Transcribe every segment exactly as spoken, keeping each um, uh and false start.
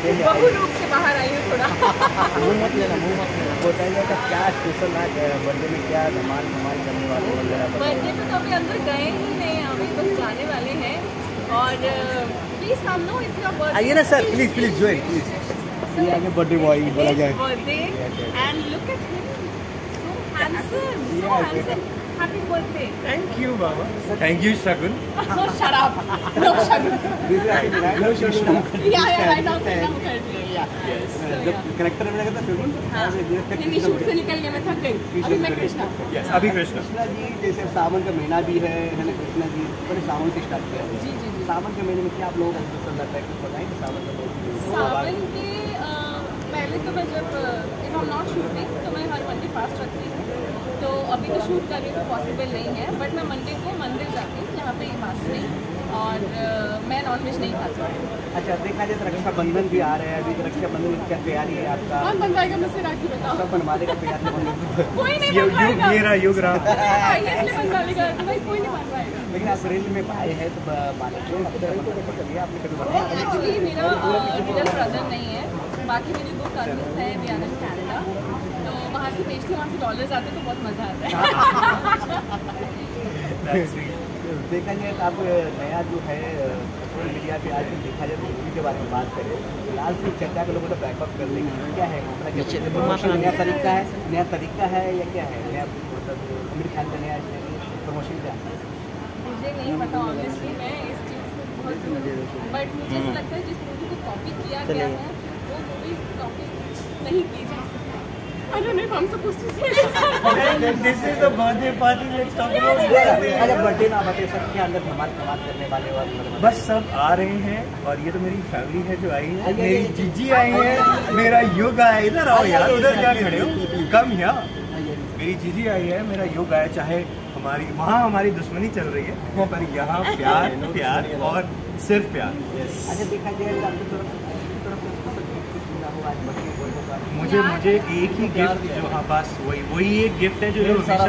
बहु रूप से बाहर आई हूँ थोड़ा। मुँह मत लेना, मुँह मत लेना। बताइए का क्या स्पेशल है बर्थडे में, क्या धमाल धमाल करने वाले वगैरह? बर्थडे में तो अभी अंदर गए ही नहीं, अभी बस जाने वाले हैं। और प्लीज हम नो इट्स योर बर्थडे। आइए ना sir, please please join please. ये आगे बर्थडे बॉय बोला जाए। Birthday and look at him, so handsome, so handsome. Happy birthday. Thank you बाबा। Thank you Shagun. No shut up, no Shagun. No Shagun. Yeah yeah I know Pranab Mukherjee. Yes, जब character में लगा था शगुन। हां, नहीं शूट से निकल गया, मैं थक गई। अभी मैं कृष्णा। यस, अभी कृष्णा। कृष्णा जी जैसे सावन का महीना भी है है ना, कृष्णा जी पहले सावन से स्टार्ट किया। जी जी जी। सावन के महीने में क्या आप लोगों का पसंद आता है, कुछ बताएं? सावन का महीना सावन के पहले तो मैं जब if I am not shooting तो मैं हर मंडे फास्ट रखती हूँ। तो अभी तो शूट करने को पॉसिबल नहीं है, बट मैं मंडे को मंदिर जाती हूँ यहाँ पे मासनी, और uh, मैं नॉनवेज नहीं खाती। अच्छा, देखा जाए तो रक्षाबंधन भी आ रहा है, अभी तो रक्षाबंधन की क्या तैयारी है आपका? कौन बनवाएगा मुझसे राखी, बताओ? सब बनवाने का तैयारी है। कोई नहीं युग बनवाएगा। ये रहा, युग रहा। इसलिए बनवा लेगा, अदरवाइज कोई नहीं बनवाएगा। लेकिन आप रेल में आए हैं तो आपने कभी बनाया? एक्चुअली मेरा रियल ब्रदर नहीं है, बाकी मेरे दो कजिन्स हैं, वी आर इन कनाडा, तो वहाँ से बेचते वहाँ से डॉलर्स आते तो बहुत मज़ा आता है। देखा जाए तो आप नया जो है सोशल मीडिया पे आज देखा जाए तो मूवी के बारे में बात करें, फिलहाल से चर्चा के लोगों ने बैकअप कर लेंगे, क्या है मतलब नया तरीका है, नया तरीका है या क्या है नया, मतलब आमिर खान का नया प्रमोशन क्या है? मुझे नहीं पता ऑब्वियसली, मैं इस चीज़ से बहुत दूर हूँ, बट मुझे ऐसा लगता है जिस मूवी को कॉपी किया गया है वो मूवी कॉपी नहीं की जा सकती। I don't know if I'm supposed to say this. This is a birthday party. Let's talk about birthday. अरे बर्थडे ना बर्थडे सब के अंदर धमाल धमाल करने वाले और बस सब आ रहे हैं, और ये तो मेरी फैमिली है जो आई है, मेरी जीजी आई है, मेरा युग आया। इधर आओ यार, उधर क्या खड़े हो, कम यहाँ। मेरी जीजी आई है, मेरा युग आया। चाहे हमारी वहाँ हमारी दुश्मनी चल रही है, पर यहाँ प्यार प्यार और सिर्फ प्यार। अच्छा, देखा जाए आपकी तरफ मुझे मुझे एक ही गिफ्ट जो, हाँ बस वही वही एक गिफ्ट है जो हमेशा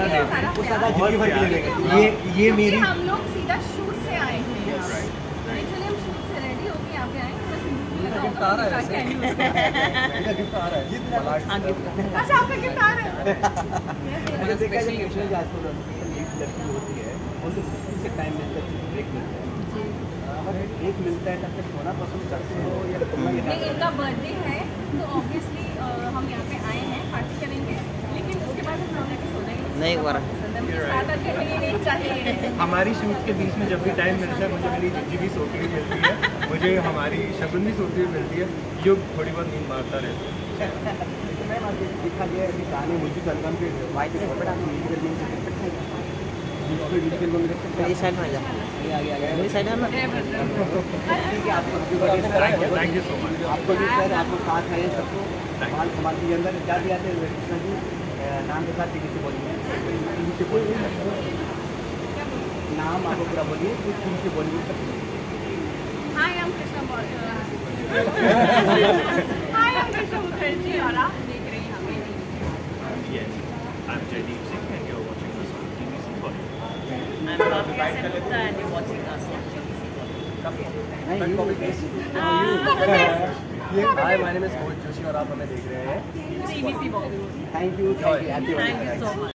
ये ये मेरी। हम लोग सीधा शूट से आए हैं, एक्चुअली हम शूट से रेडी होके यहाँ पे आए हैं, बस गिफ्ट आ रहा है, गिफ्ट आ रहा है। अच्छा, आपका गिफ्ट आ रहा है। मुझे देखा जाए कृष्णा जी आजकल लड़की होती है उनको मुश्किल से टाइम मिलता है, ब्रेक मिलता है, एक मिलता है तब तक सोना पसंद करते हो या नहीं? इनका बर्थडे है तो ऑब्वियसली हम यहाँ पे आए हैं, पार्टी करेंगे, लेकिन उसके बाद हम लोगों के सोना ही नहीं हुआ नहीं चाहिए। हमारी शूट के बीच में जब भी टाइम मिलता है मुझे मेरी जीजी भी सोती हुई मिलती है, मुझे हमारी शगुन भी सोती हुई मिलती है, युग थोड़ी बहुत नींद मारता रहता है। मैम देखा गया कि गाने म्यूजिक एल्बम के वाइट पर आप म्यूजिक एल्बम देख सकते हैं, म्यूजिक एल्बम देख सकते हैं। ये साइड में आ जा, ये आ गया, ये साइड है ना। ठीक है, आपको थैंक यू सो मच। आपको भी सर, आपको साथ है सबको कमाल कमाल के अंदर क्या दिया थे कृष्णा जी नाम के साथ टीवी से बोलिए, टीवी से बोलिए नाम आपको पूरा बोलिए, टीवी से बोलिए। Hi, I am Krishna hi, I am Krishna Mukherjee और आप देख रहे हैं हमें TV. Yes, I am Jaydeep Singh and you are watching us on TV C Bollywood. I'm Bhavya Sengupta and you're watching us on T V C Bollywood. Hi, my name is coach Joshi और आप हमें देख रहे हैं T V C Bollywood. Thank you, thank you, Thank you so much.